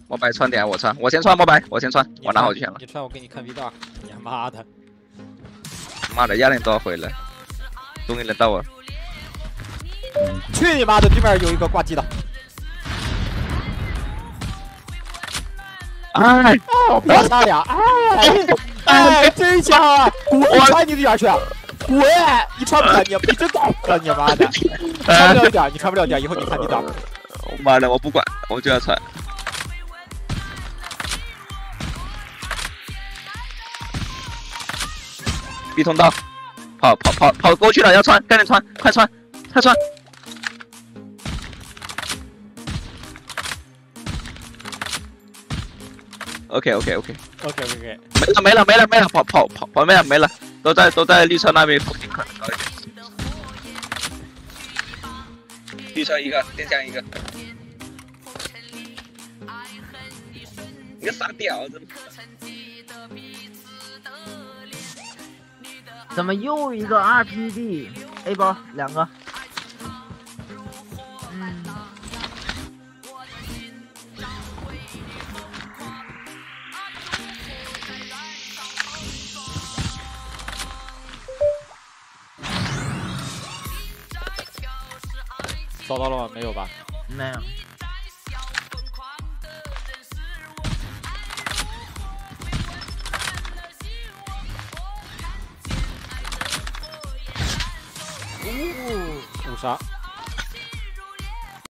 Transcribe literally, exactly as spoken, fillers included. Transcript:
摩拜穿点，我穿，我先穿摩拜，我先穿，我拿好钱了。 你穿，我给你看 V 段。你妈的！ 妈的，亚len都要回来，终于轮到我。 去你妈的！对面有一个挂机的。 哎， 哦，不要擦俩！哎哎，真香啊！滚，穿你的点去！滚！你穿不了，你你真倒了，你妈的！穿不了点，你穿不了点，以后你看你倒。 妈的，我不管，我就要穿。B 通道，跑跑跑跑过去了，要穿，赶紧穿，快穿，快穿。OK OK OK OK OK， 没了没了没了没了，跑跑跑跑没了没了，都在都在绿车那边，附近可能高一点。绿车一个，电箱一个。你个傻屌子！ 怎么又一个 R P D A 包两个？嗯。 找到了吗？没有吧？ 没有。 五杀。